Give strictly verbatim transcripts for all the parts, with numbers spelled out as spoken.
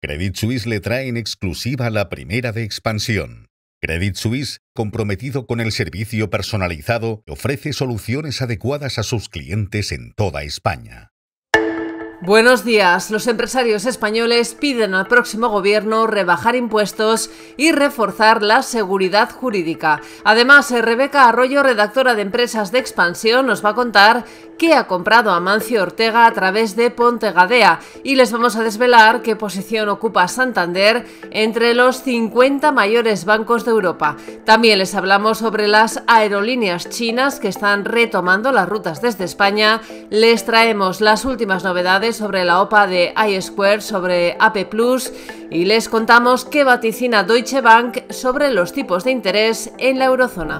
Credit Suisse le trae en exclusiva la primera de Expansión. Credit Suisse, comprometido con el servicio personalizado, ofrece soluciones adecuadas a sus clientes en toda España. Buenos días. Los empresarios españoles piden al próximo gobierno rebajar impuestos y reforzar la seguridad jurídica. Además, Rebeca Arroyo, redactora de Empresas de Expansión, nos va a contar qué ha comprado Amancio Ortega a través de Pontegadea y les vamos a desvelar qué posición ocupa Santander entre los cincuenta mayores bancos de Europa. También les hablamos sobre las aerolíneas chinas que están retomando las rutas desde España. Les traemos las últimas novedades sobre la OPA de iSquared, sobre A P plus, y les contamos qué vaticina Deutsche Bank sobre los tipos de interés en la eurozona.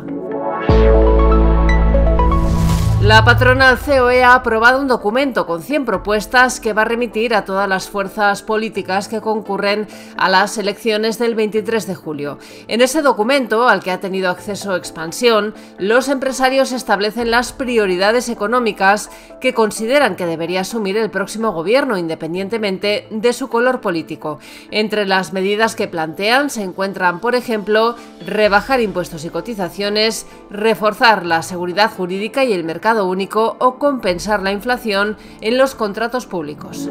La patronal C O E ha aprobado un documento con cien propuestas que va a remitir a todas las fuerzas políticas que concurren a las elecciones del veintitrés de julio. En ese documento, al que ha tenido acceso Expansión, los empresarios establecen las prioridades económicas que consideran que debería asumir el próximo gobierno, independientemente de su color político. Entre las medidas que plantean se encuentran, por ejemplo, rebajar impuestos y cotizaciones, reforzar la seguridad jurídica y el mercado único o compensar la inflación en los contratos públicos.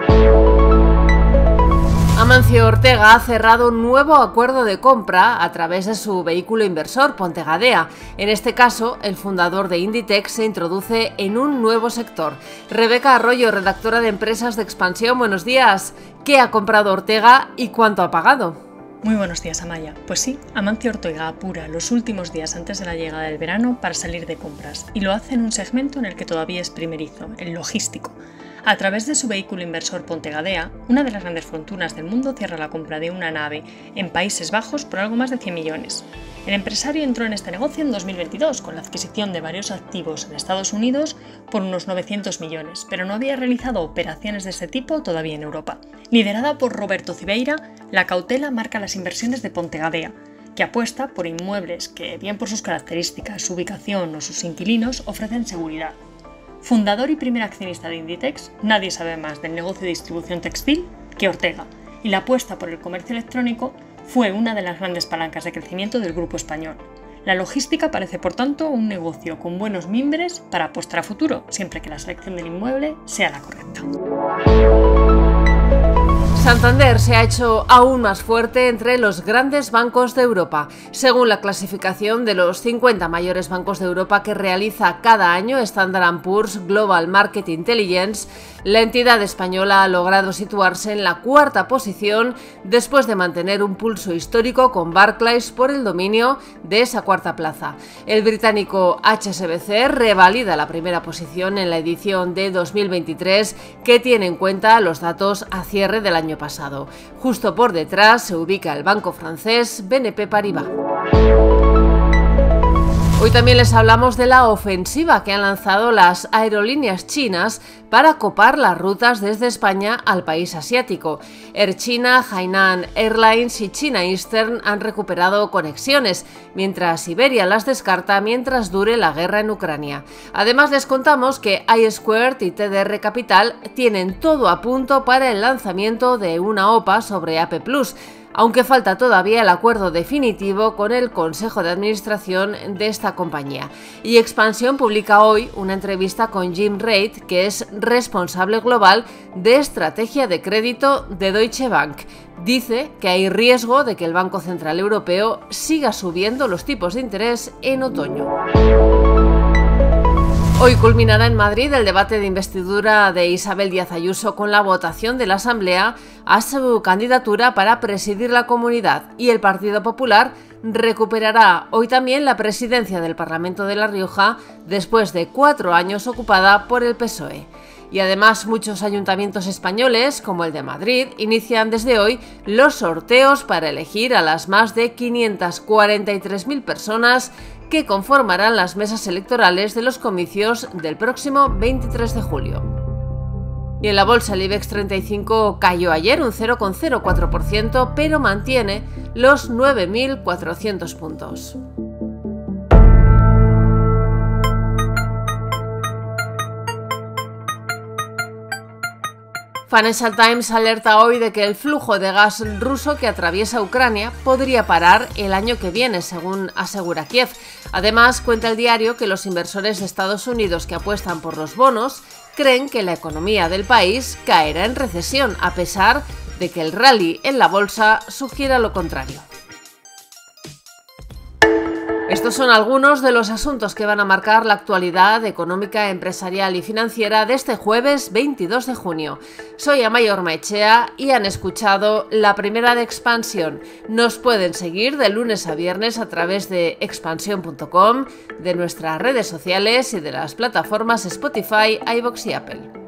Amancio Ortega ha cerrado un nuevo acuerdo de compra a través de su vehículo inversor, Pontegadea. En este caso, el fundador de Inditex se introduce en un nuevo sector. Rebeca Arroyo, redactora de Empresas de Expansión, buenos días. ¿Qué ha comprado Ortega y cuánto ha pagado? Muy buenos días, Amaya. Pues sí, Amancio Ortega apura los últimos días antes de la llegada del verano para salir de compras, y lo hace en un segmento en el que todavía es primerizo, el logístico. A través de su vehículo inversor Pontegadea, una de las grandes fortunas del mundo cierra la compra de una nave en Países Bajos por algo más de cien millones. El empresario entró en este negocio en dos mil veintidós con la adquisición de varios activos en Estados Unidos por unos novecientos millones, pero no había realizado operaciones de este tipo todavía en Europa. Liderada por Roberto Cibeira, la cautela marca las inversiones de Pontegadea, que apuesta por inmuebles que, bien por sus características, su ubicación o sus inquilinos, ofrecen seguridad. Fundador y primer accionista de Inditex, nadie sabe más del negocio de distribución textil que Ortega, y la apuesta por el comercio electrónico fue una de las grandes palancas de crecimiento del grupo español. La logística parece, por tanto, un negocio con buenos mimbres para apostar a futuro, siempre que la selección del inmueble sea la correcta. Santander se ha hecho aún más fuerte entre los grandes bancos de Europa. Según la clasificación de los cincuenta mayores bancos de Europa que realiza cada año Standard and Poor's Global Market Intelligence, la entidad española ha logrado situarse en la cuarta posición después de mantener un pulso histórico con Barclays por el dominio de esa cuarta plaza. El británico H S B C revalida la primera posición en la edición de dos mil veintitrés, que tiene en cuenta los datos a cierre del año pasado. Justo por detrás se ubica el banco francés B N P Paribas. Hoy también les hablamos de la ofensiva que han lanzado las aerolíneas chinas para copar las rutas desde España al país asiático. Air China, Hainan Airlines y China Eastern han recuperado conexiones, mientras Iberia las descarta mientras dure la guerra en Ucrania. Además, les contamos que iSquared y T D R Capital tienen todo a punto para el lanzamiento de una OPA sobre A P plus, aunque falta todavía el acuerdo definitivo con el Consejo de Administración de esta compañía. Y Expansión publica hoy una entrevista con Jim Reid, que es responsable global de estrategia de crédito de Deutsche Bank. Dice que hay riesgo de que el Banco Central Europeo siga subiendo los tipos de interés en otoño. Hoy culminará en Madrid el debate de investidura de Isabel Díaz Ayuso con la votación de la Asamblea a su candidatura para presidir la comunidad, y el Partido Popular recuperará hoy también la presidencia del Parlamento de La Rioja después de cuatro años ocupada por el P S O E. Y además muchos ayuntamientos españoles, como el de Madrid, inician desde hoy los sorteos para elegir a las más de quinientas cuarenta y tres mil personas que conformarán las mesas electorales de los comicios del próximo veintitrés de julio. Y en la bolsa el IBEX treinta y cinco cayó ayer un cero coma cero cuatro por ciento, pero mantiene los nueve mil cuatrocientos puntos. Financial Times alerta hoy de que el flujo de gas ruso que atraviesa Ucrania podría parar el año que viene, según asegura Kiev. Además, cuenta el diario que los inversores de Estados Unidos que apuestan por los bonos creen que la economía del país caerá en recesión, a pesar de que el rally en la bolsa sugiera lo contrario. Estos son algunos de los asuntos que van a marcar la actualidad económica, empresarial y financiera de este jueves veintidós de junio. Soy Amaia Ormaechea y han escuchado La Primera de Expansión. Nos pueden seguir de lunes a viernes a través de expansión punto com, de nuestras redes sociales y de las plataformas Spotify, iVoox y Apple.